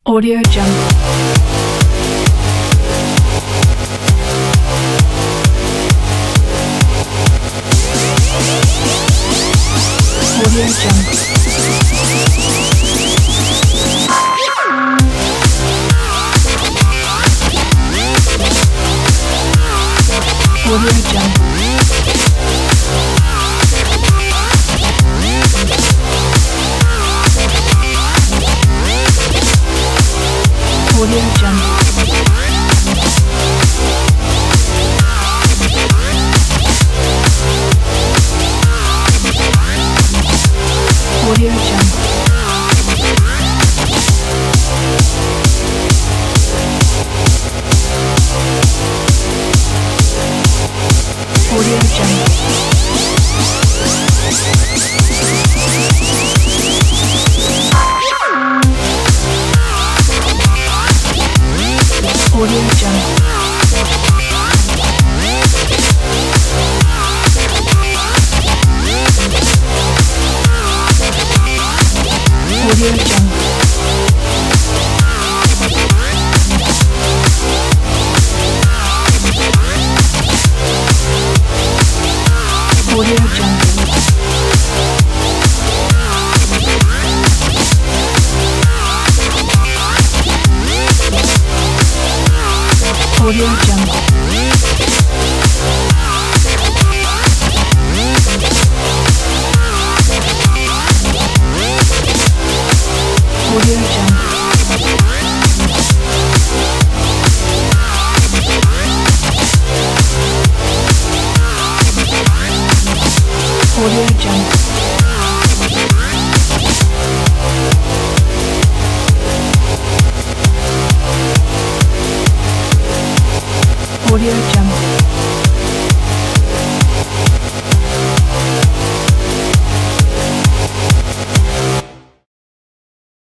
Audio Jungle. Audio Jungle. Audio Jungle. Audio Jungle. Audio Jungle. Audio Jungle. Audio Jungle. Audio Jungle. Audio Jungle. Audio Jungle. Audio Jungle. Audio Jungle. Audio Jungle.